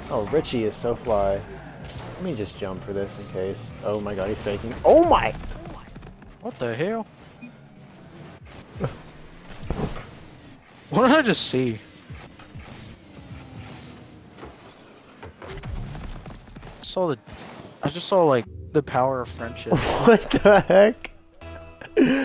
Oh, Richie is so fly. Let me just jump for this in case. Oh my god, he's faking. Oh my! What the hell? What did I just see? I just saw like the power of friendship. What the heck?